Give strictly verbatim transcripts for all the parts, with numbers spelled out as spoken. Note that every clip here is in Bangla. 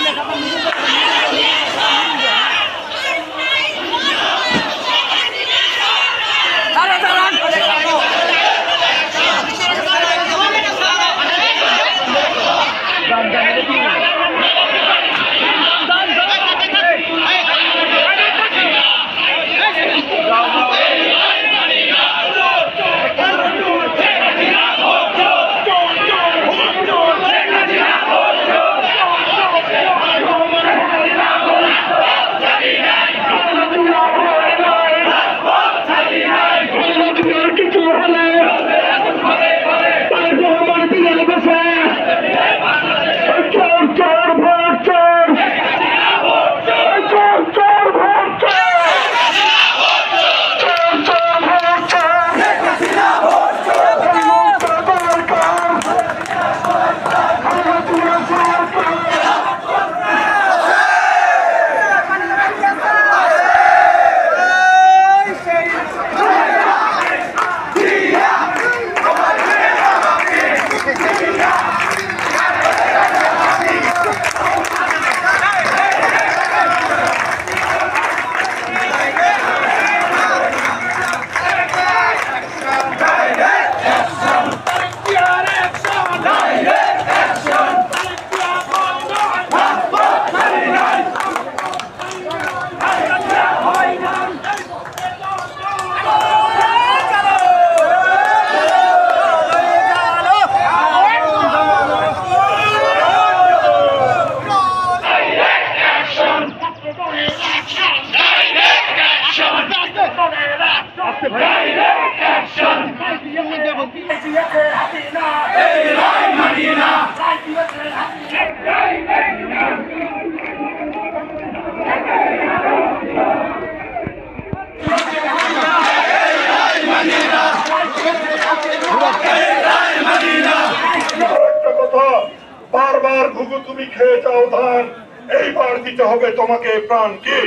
বারবার ঘুঘু তুমি খেয়ে যাও ধান, এইবার দিতে হবে তোমাকে প্রাণ কি।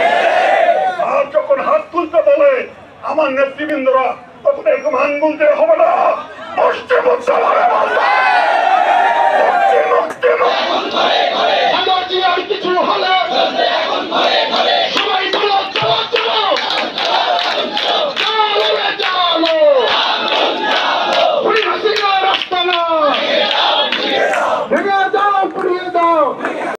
আর যখন হাত তুলতে বলে আমার নেতৃবৃন্দরা, তখন এরকম আঙ্গুল হবে না, বসতে বসতে আমার আর কিছু